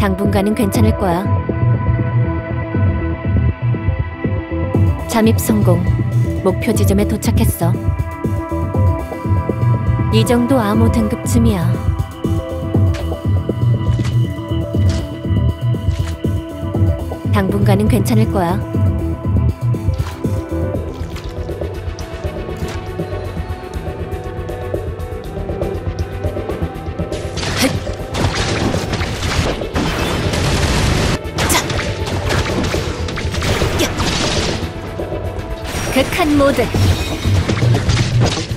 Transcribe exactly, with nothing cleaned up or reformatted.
당분간은 괜찮을 거야. 잠입 성공. 목표 지점에 도착했어. 이 정도 암호 등급쯤이야. 당분간은 괜찮을 거야. 극한 모드.